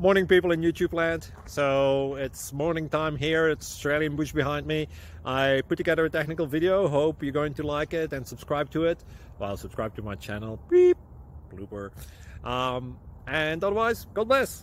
Morning, people in YouTube land. So it's morning time here. It's Australian bush behind me. I put together a technical video. Hope you're going to like it and subscribe to it. Well, subscribe to my channel. Beep. Blooper. And otherwise, God bless.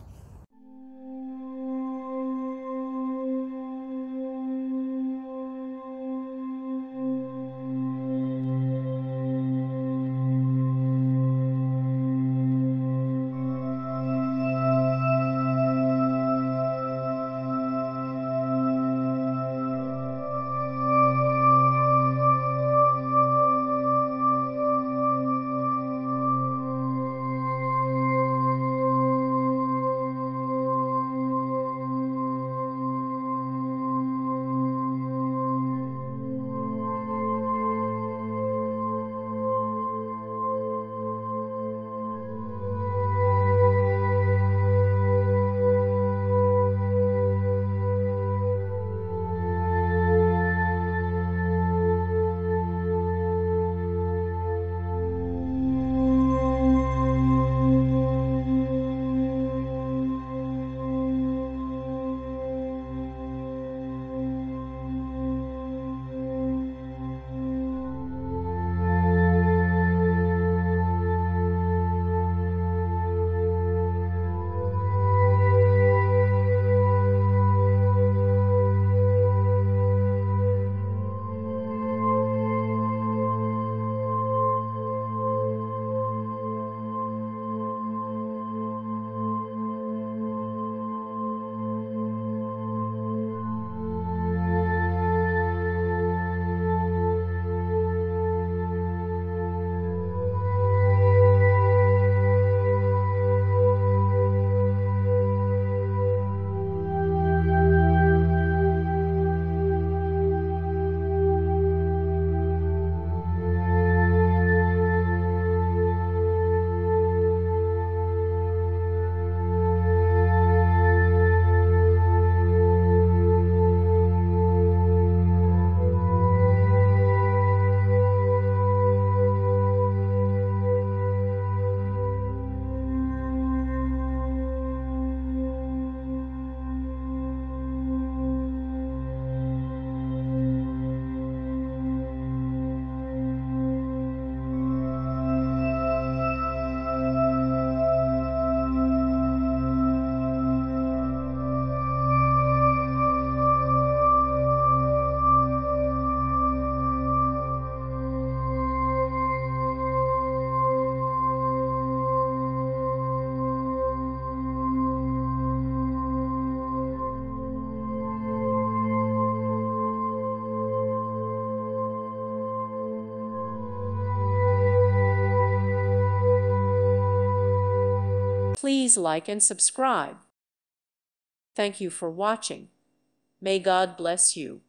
Please like and subscribe. Thank you for watching. May God bless you.